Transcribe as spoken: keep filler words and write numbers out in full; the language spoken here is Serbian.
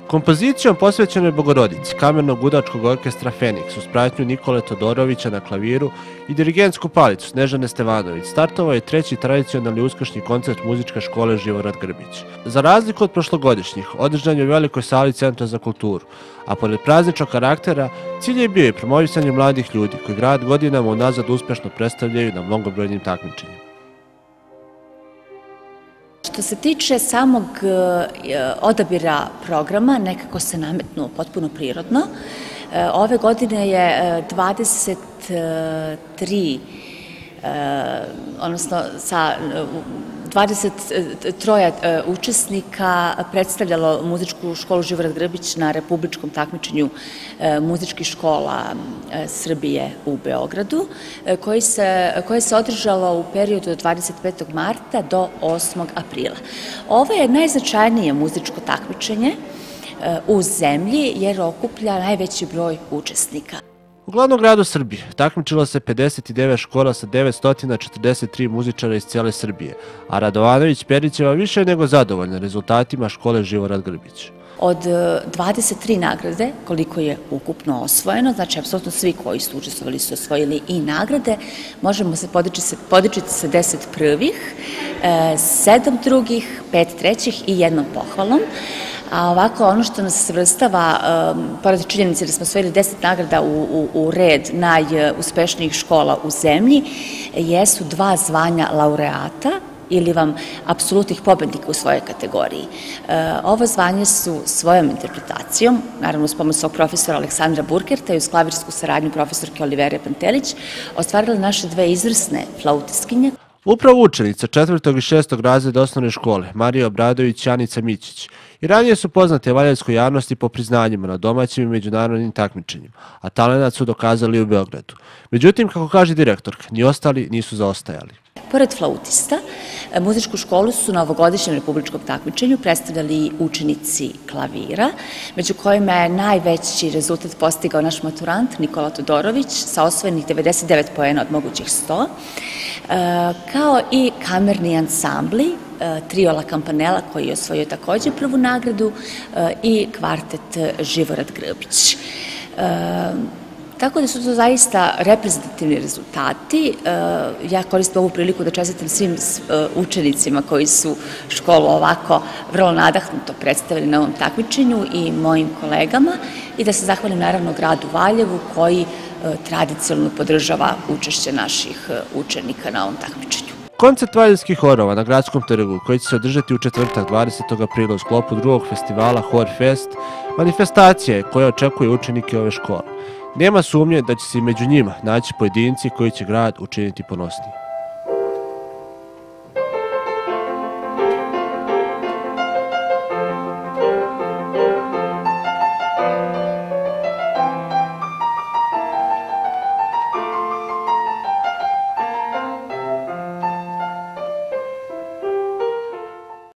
Kompozicijom posvećenoj Bogorodici kamernog gudačkog orkestra Feniks uz pratnju Nikole Todorovića na klaviru i dirigentsku palicu Snežane Stevanović startovao je treći tradicionalni uskršnji koncert muzičke škole Živorad Grbić. Za razliku od prošlogodišnjih, održan je u velikoj sali Centra za kulturu, a pored prazničnog karaktera, cilj je bio i promovisanje mladih ljudi koji grad godinama unazad uspešno predstavljaju na mnogobrojnim takmičenjima. Što se tiče samog odabira programa, nekako se nametnuo potpuno prirodno. Ove godine je dvadeset tri, odnosno sa dvadeset tri učesnika predstavljalo muzičku školu Živorad Grbić na republičkom takmičenju muzičkih škola Srbije u Beogradu, koje se održalo u periodu od dvadeset petog marta do osmog aprila. Ovo je najznačajnije muzičko takmičenje u zemlji jer okuplja najveći broj učesnika. U glavnom gradu Srbije takmičilo se pedeset devet škola sa devetsto četrdeset tri muzičara iz cijele Srbije, a Radovanović Perićeva više je nego zadovoljna rezultatima škole Živorad Grbić. Od dvadeset tri nagrade, koliko je ukupno osvojeno, znači apsolutno svi koji su učestvovali su osvojili i nagrade, možemo se podičiti sa deset prvih, sedam drugih, pet trećih i jednom pohvalom. A ovako, ono što nas svrstava, pored činjenice da smo osvojili deset nagrada u red najuspešnijih škola u zemlji, jesu dva zvanja laureata ili vam apsolutnih pobednika u svojoj kategoriji. Ovo zvanje su svojom interpretacijom, naravno uz pomoć svog profesora Aleksandra Burkerta i uz klavirsku saradnju profesorke Olivere Pantelić, ostvarile naše dve izvrsne flautiskinje. Upravo učenice četvrtog i šestog razreda osnovne škole Marija Obradović i Anica Mićić i ranije su poznate valjaljskoj javnosti po priznanjima na domaćim i međunarodnim takmičenjima, a talenat su dokazali u Beogradu. Međutim, kako kaže direktorka, ni ostali nisu zaostajali. Pored flautista, muzičku školu su na ovogodišnjem republičkom takmičenju predstavljali učenici klavira, među kojima je najveći rezultat postigao naš maturant Nikola Todorović sa osvojenih devedeset devet poena od mogućih sto, kao i kamerni ansambli, trio La Campanella koji je osvojio takođe prvu nagradu i kvartet Živorad Grbić. Tako da su to zaista reprezentativni rezultati. Ja koristim ovu priliku da čestitam svim učenicima koji su školu ovako vrlo nadahnuto predstavili na ovom takmičenju i mojim kolegama i da se zahvalim naravno gradu Valjevu koji tradicionalno podržava učešće naših učenika na ovom takmičenju. Koncert valjevskih horova na Gradskom trgu, koji će se održati u četvrtak dvadesetog aprila u sklopu drugog festivala Hor Fest, manifestacija je koja očekuje učenike ove škole. Nema sumnje da će se i među njima naći pojedinci koji će grad učiniti ponosniji.